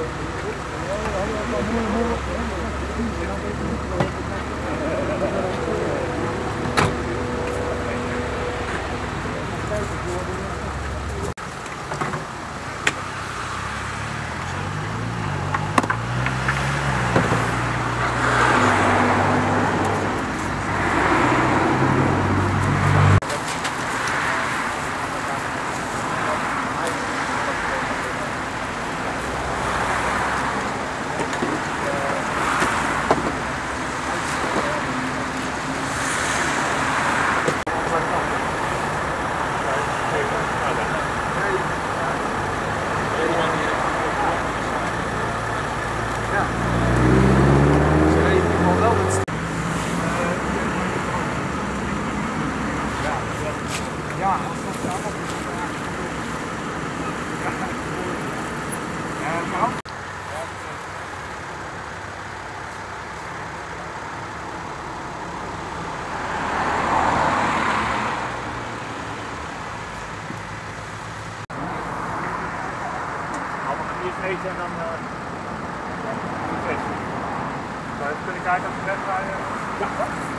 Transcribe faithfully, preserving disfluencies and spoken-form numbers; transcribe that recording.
Ja, als dat allemaal ja, nou. Allemaal gaan eerst eten en dan uh, feest. Zou je even kunnen kijken of je wegrijden? Ja.